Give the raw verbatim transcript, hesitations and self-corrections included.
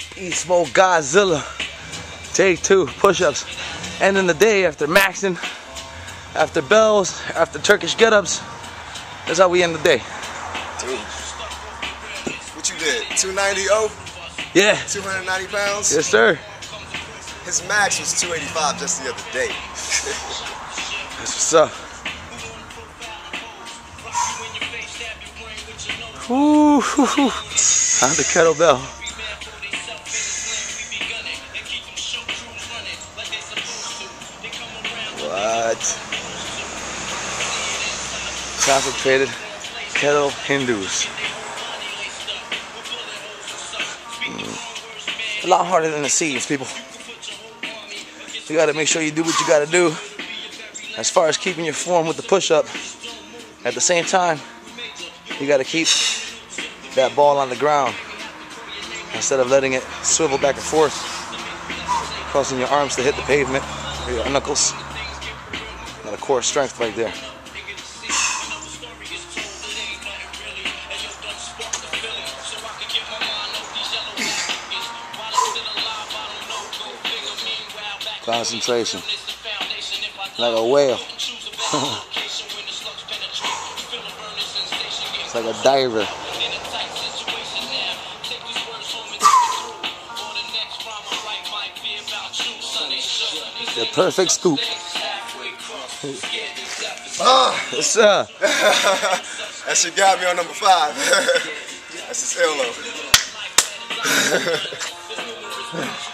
East Smoke Godzilla. Take two push-ups. Ending the day after maxing, after bells, after Turkish get-ups. That's how we end the day. Dude. What you did? two ninety oh? Yeah. two hundred ninety pounds? Yes, sir. His max was two eighty-five just the other day. That's what's up. Woo, hoo, hoo. On the kettlebell. What? Concentrated kettle Hindus. Mm. A lot harder than it seems, people. You gotta make sure you do what you gotta do as far as keeping your form with the push-up. At the same time, you gotta keep that ball on the ground instead of letting it swivel back and forth, causing your arms to hit the pavement or your knuckles. Got a core strength right there. Concentration, like a whale. It's like a diver. The perfect scoop. Ah, What's up? that shit got me on number five. That's his elbow.